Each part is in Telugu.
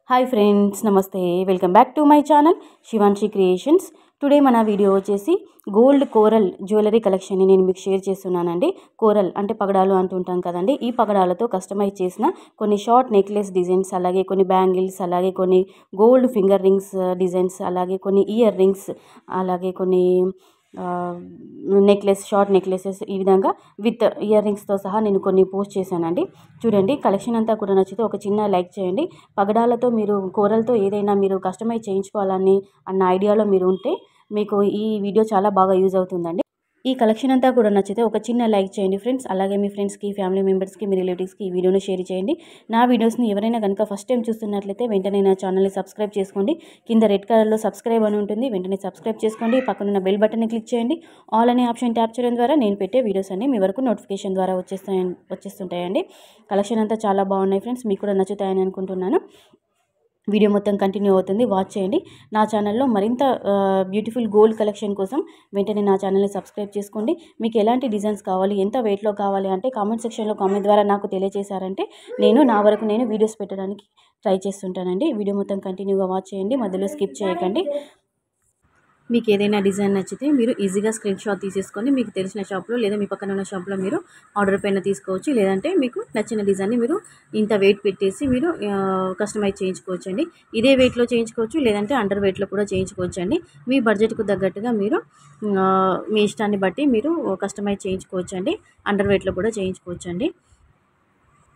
హాయ్ ఫ్రెండ్స్, నమస్తే. Welcome back to my channel Shivanshi creations. Today మన వీడియో వచ్చేసి గోల్డ్ కోరల్ జ్యువెలరీ కలెక్షన్ని నేను మీకు షేర్ చేస్తున్నానండి. కోరల్ అంటే పగడాలు అంటుంటాం కదండి. ఈ పగడాలతో కస్టమైజ్ చేసిన కొన్ని షార్ట్ నెక్లెస్ డిజైన్స్, అలాగే కొన్ని బ్యాంగిల్స్, అలాగే కొన్ని గోల్డ్ ఫింగర్ రింగ్స్ డిజైన్స్, అలాగే కొన్ని ఇయర్ రింగ్స్, అలాగే కొన్ని నెక్లెస్, షార్ట్ నెక్లెసెస్, ఈ విధంగా విత్ ఇయర్ రింగ్స్తో సహా నేను కొన్ని పోస్ట్ చేశానండి. చూడండి, కలెక్షన్ అంతా కూడా నచ్చితే ఒక చిన్న లైక్ చేయండి. పగడాలతో మీరు కోరల్తో ఏదైనా మీరు కస్టమైజ్ చేయించుకోవాలని అన్న ఐడియాలో మీరు ఉంటే మీకు ఈ వీడియో చాలా బాగా యూజ్ అవుతుందండి. ఈ కలెక్షన్ అంతా కూడా నచ్చితే ఒక చిన్న లైక్ చేయండి ఫ్రెండ్స్. అలాగే మీ ఫ్రెండ్స్కి, ఫ్యామిలీ మెంబర్స్కి, మీ రిలేటివ్స్కి ఈ వీడియోని షేర్ చేయండి. నా వీడియోస్ని ఎవరైనా కనుక ఫస్ట్ టైం చూస్తున్నట్లయితే వెంటనే నా ఛానల్ని సబ్స్క్రైబ్ చేసుకోండి. కింద రెడ్ కలర్లో సబ్స్క్రైబ్ అని ఉంటుంది, వెంటనే సబ్స్క్రైబ్ చేసుకోండి. పక్కనున్న బెల్ బటన్ని క్లిక్ చేయండి. ఆల్ అనే ఆప్షన్ ట్యాప్ చేయడం ద్వారా నేను పెట్టే వీడియోస్ అన్నీ మీ వరకు నోటిఫికేషన్ ద్వారా వచ్చేస్తుంటాయండి. కలెక్షన్ అంతా చాలా బాగున్నాయి ఫ్రెండ్స్, మీకు కూడా నచ్చుతాయని అనుకుంటున్నాను. వీడియో మొత్తం కంటిన్యూ అవుతుంది, వాచ్ చేయండి. నా ఛానల్లో మరింత బ్యూటిఫుల్ గోల్డ్ కలెక్షన్ కోసం వెంటనే నా ఛానల్ని సబ్స్క్రైబ్ చేసుకోండి. మీకు ఎలాంటి డిజైన్స్ కావాలి, ఎంత వెయిట్లో కావాలి అంటే కామెంట్ సెక్షన్లో కామెంట్ ద్వారా నాకు తెలియజేశారంటే నా వరకు నేను వీడియోస్ పెట్టడానికి ట్రై చేస్తుంటానండి. వీడియో మొత్తం కంటిన్యూగా వాచ్ చేయండి, మధ్యలో స్కిప్ చేయకండి. మీకు ఏదైనా డిజైన్ నచ్చితే మీరు ఈజీగా స్క్రీన్ షాట్ తీసేసుకొని మీకు తెలిసిన షాప్లో లేదా మీ పక్కన ఉన్న షాప్లో మీరు ఆర్డర్ పైన తీసుకోవచ్చు. లేదంటే మీకు నచ్చిన డిజైన్ని మీరు ఇంత వెయిట్ పెట్టేసి మీరు కస్టమైజ్ చేయించుకోవచ్చు అండి. ఇదే వెయిట్లో చేయించుకోవచ్చు, లేదంటే అండర్ వెయిట్లో కూడా చేయించుకోవచ్చు అండి. మీ బడ్జెట్కు తగ్గట్టుగా మీరు మీ ఇష్టాన్ని బట్టి మీరు కస్టమైజ్ చేయించుకోవచ్చు అండి. అండర్ వెయిట్లో కూడా చేయించుకోవచ్చు అండి.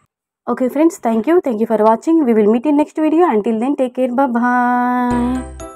Okay friends, thank you for watching. We will meet in next video. Until then, take care. Bye bye.